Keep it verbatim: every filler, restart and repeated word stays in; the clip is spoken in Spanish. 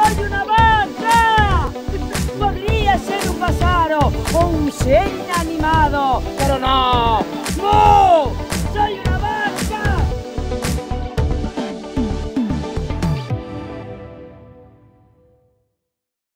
soy una vaca! Podría ser un pájaro o un ser inanimado, pero no,